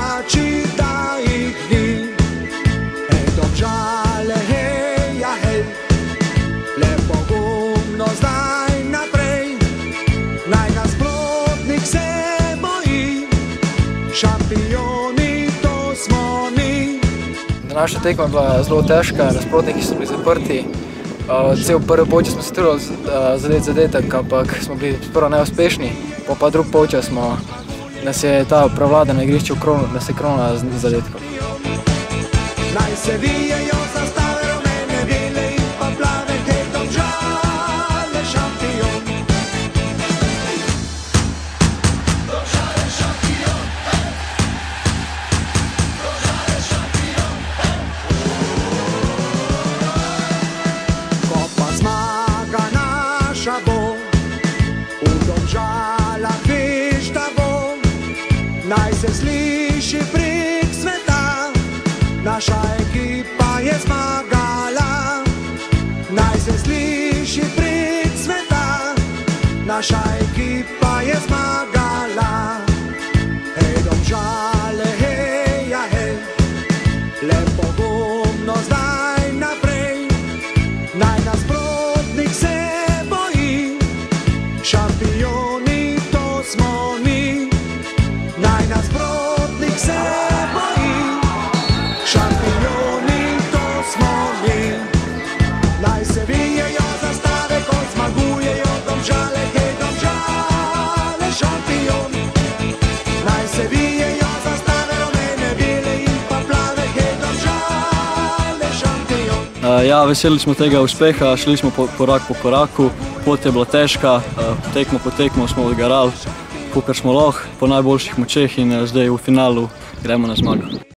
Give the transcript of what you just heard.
navijači, da jih ni. Hej, Domžale, hej, ja hej, le pogumno zdaj naprej, naj nasprotnik se boji, šampioni to smo mi. Današnja tekma je bila zelo težka, nasprotniki so bili zaprti. Cel prvi polčas smo se trudili zadeti zadetek, ampak smo bili prvo neuspešni, pa drugi polčas nas je ta prevlada na igrišču kronala z zadetkom. Naj se vijejo zastave rumene, bele in pa plave, hej, Domžale, šampion. Domžale, šampion, Domžale, šampion. Ko pa zmaga naša bo, v Domžalah veš, da bo, naj se sliši prek sveta, naša ekipa je zmagala. Naj se sliši prek sveta, naša ekipa je zmagala. Hej, Domžale, hej, ja hej, le pogumno zdaj naprej, naj nasprotnik se boji, šampioni to smo mi. Naj nasprotnik se boji, šampioni to smo mi. Naj se vijejo zastave, ko zmagujejo Domžale, hej, Domžale, šampion. Naj se vijejo zastave rumene, bele in pa plave, hej, Domžale, šampion. Ja, veseli smo tega uspeha, šli smo korak po koraku, pot je bila težka, tekmo po tekmo smo odgarali, kakor smo lahko, po najboljših močeh in zdaj v finalu gremo na zmago.